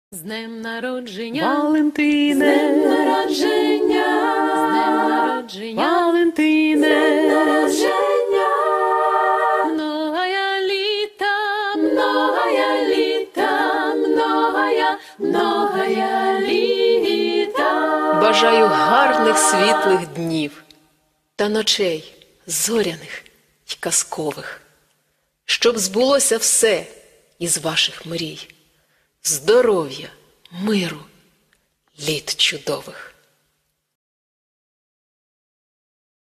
З днем народження, Валентине, з днем народження, з днем народження, Валентине, з днем народження. Многая літа, многая літа. Бажаю гарних світлих днів та ночей зоряних й казкових, щоб збулося все із ваших мрій, здоров'я, миру, літ чудових.